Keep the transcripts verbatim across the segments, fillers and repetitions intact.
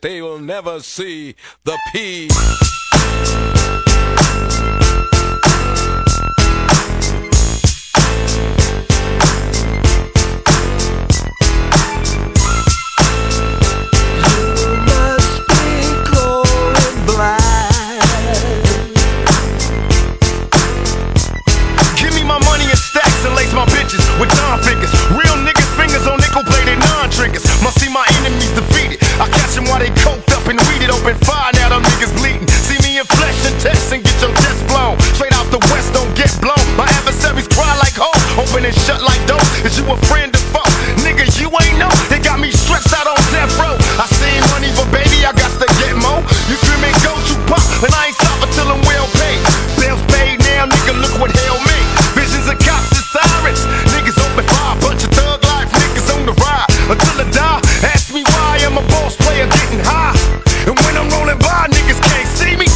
that they will never see the P. With Don figures, real niggas fingers on nickel plated non-triggers. Must see my enemies defeated. I catch them while they coked up and weeded. Open fire, now them niggas bleeding. See me in flesh and test and get your chest blown. Straight out the west, don't get blown. My adversaries cry like ho, open and shut like dope. Is you a friend or foe? Nigga, you ain't know. They got me stretched out on death row. I seen money, but baby, I got to get more. You screaming go to pop, and I ain't stopping till I'm well paid. Bills paid now, nigga, look what hell made. Visions of cops and sirens. Niggas open fire, bunch of thug life niggas on the ride until I die. Ask me why I'm a boss player getting high, and when I'm rolling by, niggas can't see me.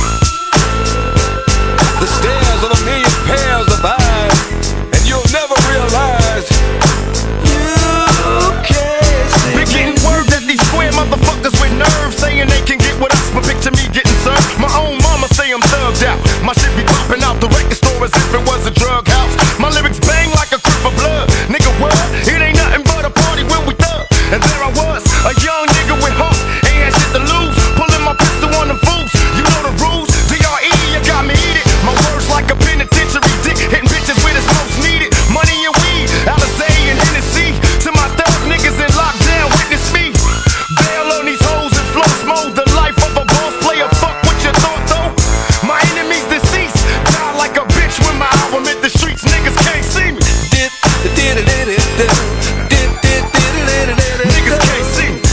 The stairs of a million pairs of eyes, and you'll never realize you can't see. We're getting word that these square motherfuckers with nerves saying they can get with us, but picture me getting served. My own mama say I'm thugged out. My shit be popping out the record store as if it was a drug house. My lyrics bang like a crip of blood. Nigga, what? It ain't nothing but a party when we thug. And there I was, a young nigga with heart, ain't had shit to lose. Pulling my pistol on them fools. You know the rules. D R E, you got me eat it. My words like a penitentiary dick, hitting bitches where it's most needed. Money and weed, Alizé and Hennessy. To my thug niggas in lockdown, witness me. Bail on these hoes and flow smoke. The life of a boss player. Fuck what you thought though. My enemies deceased. Die like a bitch when my album hit the streets. Niggas can't see me. Did, did, did, did, did, did, did, did, did, niggas can't see me.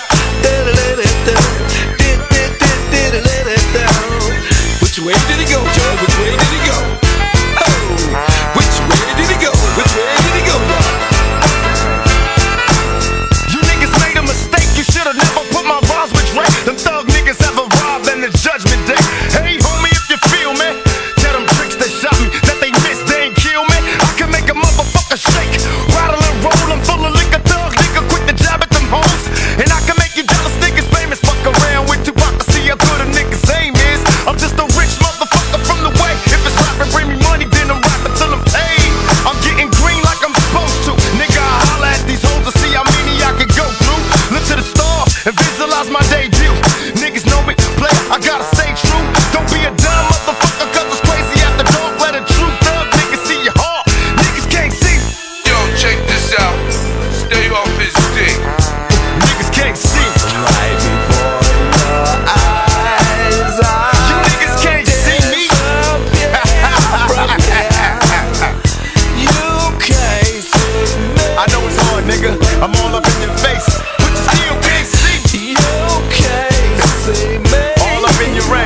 Which way did he go, Joe? Which way did he go? Oh, which way did he go? Which way did he go, y'all? You niggas made a mistake. You should've never put my rhymes with Drake. Them thug niggas have arrived in the judgment day. Hey, homie, if you feel me, tell them tricks that shot me, that they missed, they ain't kill me. I can make a motherfucker shake, rattle and roll. I'm full of liquor, thug nigga, quick to jab at them hoes. And I can make you jealous niggas famous. Fuck around with Tupac to see how good a nigga's aim is. I'm just a rich motherfucker from the way. If it's rapping, bring me money, then I'm rapping till I'm paid. I'm getting green like I'm supposed to. Nigga, I holla at these hoes to see how many I can go through. Look to the stars and visualize my debut. Niggas know me, play, I gotta stay true. Don't be a dumb motherfucker, cause it's crazy after dark. Let a true thug nigga see your heart. Niggas can't see me. Yo, check this out. Stay off his dick. Niggas can't see me. Right before your eyes, You niggas can't see me. you can't see me. I know it's hard, nigga. I'm all up in your face, but you still can't see me. You can't see me. All up in your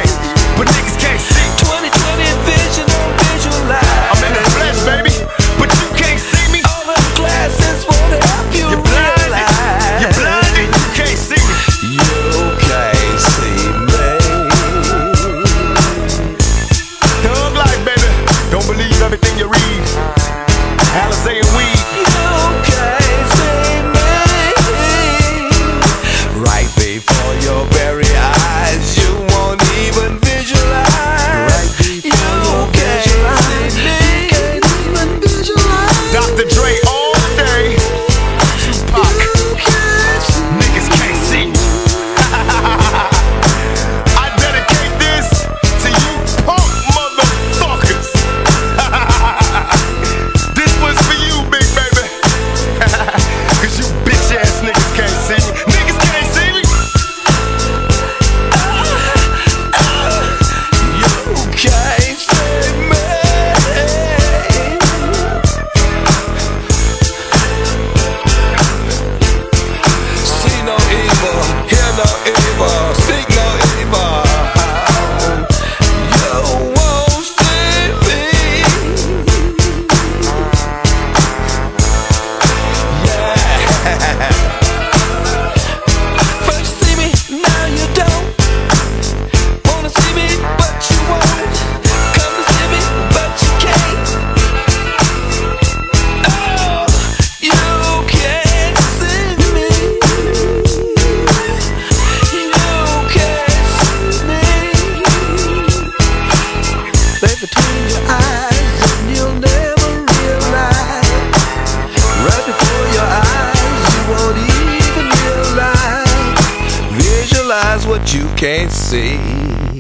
eyes, and you'll never realize. Right before your eyes, you won't even realize. Visualize what you can't see.